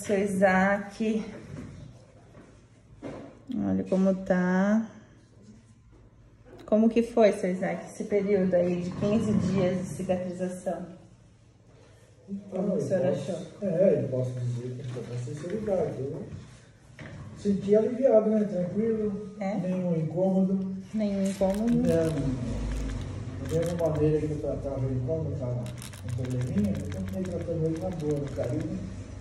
seu Isaac. Olha como tá. Como que foi, seu Isaac, esse período aí de 15 dias de cicatrização? Como o senhor achou? Eu posso dizer com toda sinceridade. Eu senti aliviado, né? Tranquilo, nenhum incômodo. Nenhum incômodo? Da mesma maneira que eu tratava ele quando eu estava com probleminha, eu continuei tratando ele na boa, no carinho.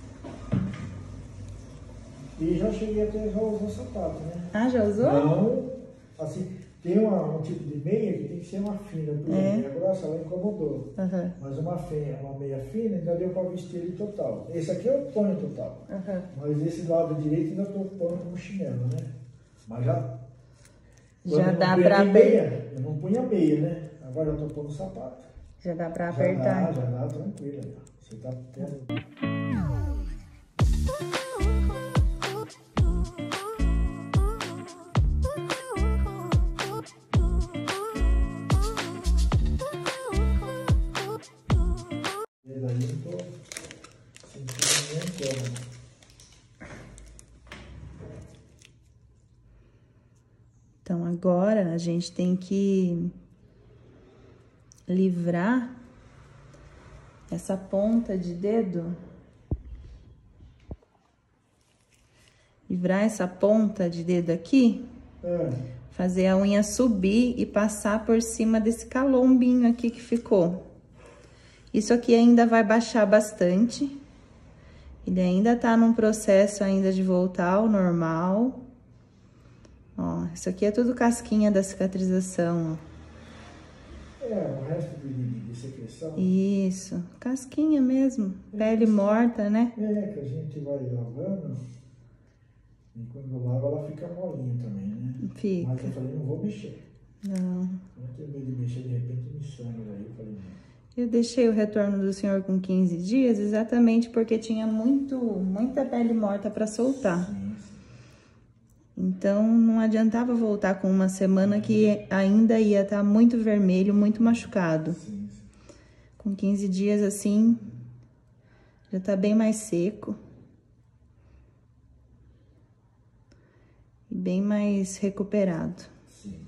E já cheguei até já usar sapato, né? Ah, já usou? Não, assim, tem um tipo de meia que tem que ser uma fina, porque a meia grossa ela incomodou. Mas uma meia fina ainda deu para vestir ele total. Esse aqui eu ponho total. Mas esse lado direito ainda estou pondo como chinelo, né? Mas já dá para meia. Eu não punha meia, né? Agora eu estou pondo sapato. Já dá para apertar. Já dá, tranquilo. Você está tendo. Então agora a gente tem que livrar essa ponta de dedo. Livrar essa ponta de dedo aqui. Fazer a unha subir e passar por cima desse calombinho aqui que ficou. Isso aqui ainda vai baixar bastante. Ele ainda tá num processo ainda de voltar ao normal. Ó, isso aqui é tudo casquinha da cicatrização, ó. O resto de secreção. Isso, casquinha mesmo. Pele morta, né? Que a gente vai lavando. E quando lava, ela fica molinha também, né? Fica. Mas eu falei, não vou mexer. Não. Não tenho medo de mexer, de repente me sangra aí. Eu falei, não. Eu deixei o retorno do senhor com 15 dias exatamente porque tinha muita pele morta para soltar. Sim. Então, não adiantava voltar com uma semana que ainda ia estar muito vermelho, muito machucado. Sim. Com 15 dias assim, já tá bem mais seco. E bem mais recuperado. Sim.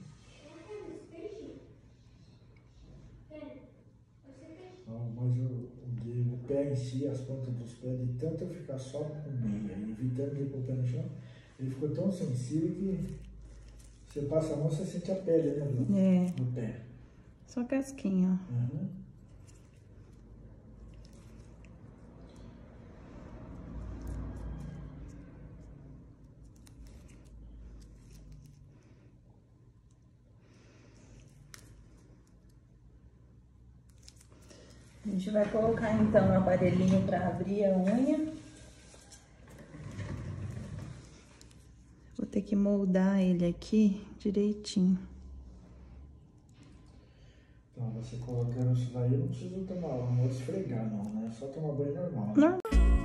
Mas o pé em si, as pontas dos pés, de tanto eu ficar só com meia, evitando de ir com o pé no chão, ele ficou tão sensível que você passa a mão, você sente a pele, né, no pé. Só casquinha, ó. A gente vai colocar então o aparelhinho para abrir a unha. Vou ter que moldar ele aqui direitinho. Então, você colocando isso daí, não precisa tomar, não vou esfregar não, né? É só tomar banho normal. Normal.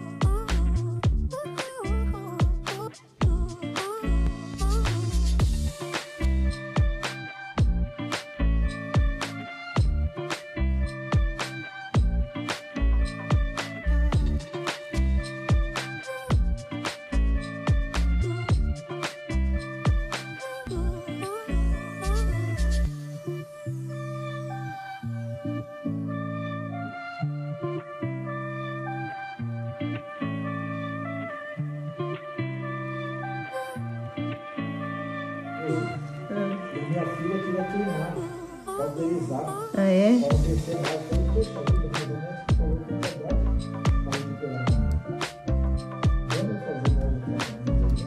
E minha filha queria treinar, cauterizar. Ah, é? Para crescer mais. Eu falei, poxa vida, mas eu não falou que é verdade. Para recuperar. Vamos fazer mais um tratamento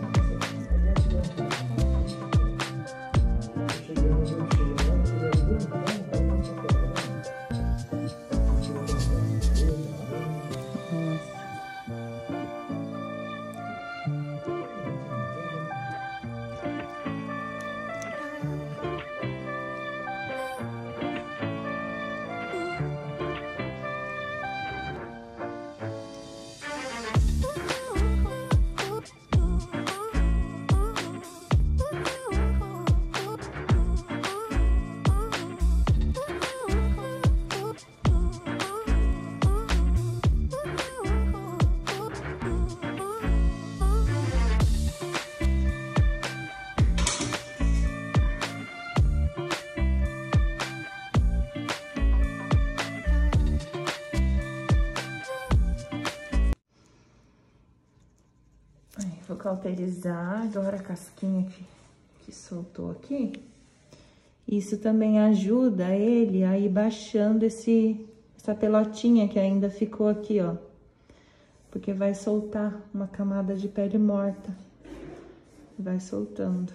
aí. Chegamos, eu cheguei lá, eu falei, então, aí não está cauterizar agora a casquinha que soltou aqui. Isso também ajuda ele a ir baixando essa pelotinha que ainda ficou aqui, ó. Porque vai soltar uma camada de pele morta. Vai soltando.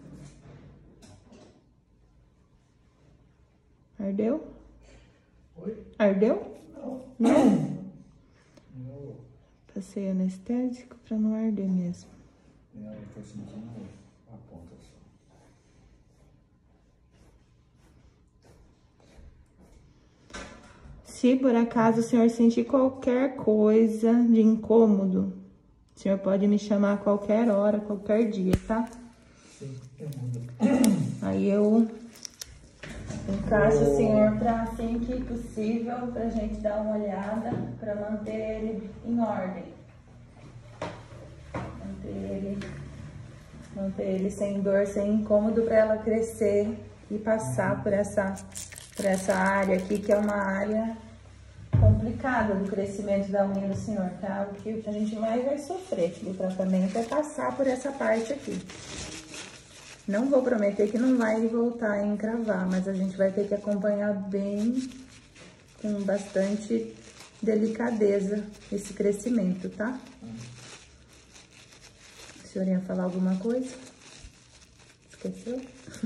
Ardeu? Oi? Ardeu? Não. Não? Não. Passei anestésico pra não arder mesmo. Não, eu tô sentindo a ponta só. Se por acaso o senhor sentir qualquer coisa de incômodo, o senhor pode me chamar a qualquer hora, qualquer dia, tá? Sim, eu mudo. Aí eu encaixo o senhor pra assim que possível, pra gente dar uma olhada, pra manter ele em ordem. Manter ele sem dor, sem incômodo, pra ela crescer e passar por essa área aqui, que é uma área complicada do crescimento da unha do senhor, tá? O que a gente mais vai sofrer do tratamento é passar por essa parte aqui. Não vou prometer que não vai voltar a encravar, mas a gente vai ter que acompanhar bem, com bastante delicadeza, esse crescimento, tá? O senhor ia falar alguma coisa? Esqueceu?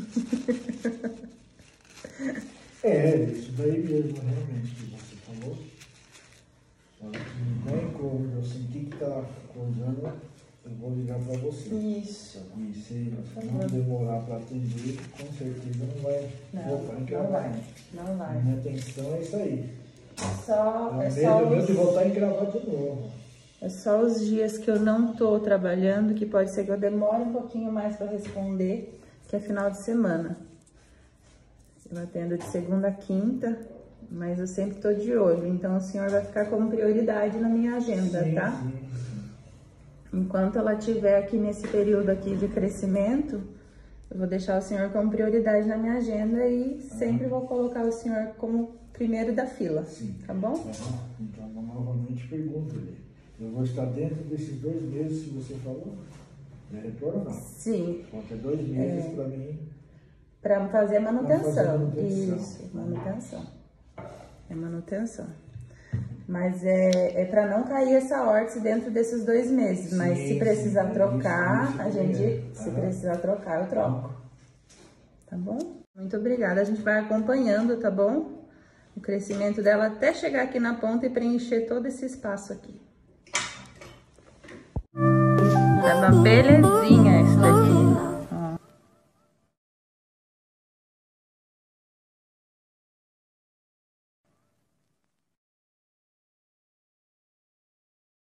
Isso daí mesmo, realmente, que você falou. Não tem como, eu senti que tá coisando, eu vou ligar pra você. Isso. E se não demorar pra atender, com certeza não vai voltar a encravar. Não vai. A minha atenção é isso aí. Medo de voltar a encravar de novo. É só os dias que eu não tô trabalhando, que pode ser que eu demore um pouquinho mais pra responder, que é final de semana. Eu atendo de segunda a quinta, mas eu sempre tô de olho. Então, o senhor vai ficar como prioridade na minha agenda, sim, tá? Sim. Enquanto ela estiver aqui nesse período aqui de crescimento, eu vou deixar o senhor como prioridade na minha agenda e sempre vou colocar o senhor como primeiro da fila, sim, tá bom? Então, novamente pergunto, eu vou estar dentro desses 2 meses que você falou? É retorno ou não? Sim. Então, 2 meses pra mim... Para fazer manutenção. Isso, manutenção. É manutenção. Mas é para não cair essa órtese dentro desses 2 meses. Mas sim, se precisar trocar, se precisar trocar, eu troco. Tá bom? Muito obrigada. A gente vai acompanhando, tá bom? O crescimento dela até chegar aqui na ponta e preencher todo esse espaço aqui. É uma belezinha.